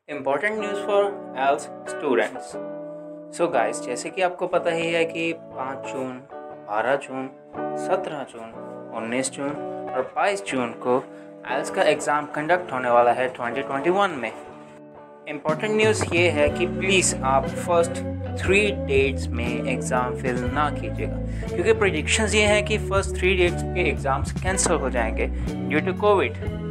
Important news for else students. So guys, जैसे कि आपको पता ही है कि 5 जून, 12 जून, 17 जून, 19 जून और 22 जून को एल्स का एग्ज़ाम कंडक्ट होने वाला है 2021 में। इम्पॉर्टेंट न्यूज़ ये है कि प्लीज़ आप फर्स्ट 3 डेट्स में एग्ज़ाम फिल ना कीजिएगा, क्योंकि प्रेडिक्शंस ये हैं कि फर्स्ट 3 डेट्स के एग्ज़ाम्स कैंसिल हो जाएंगे ड्यू टू कोविड।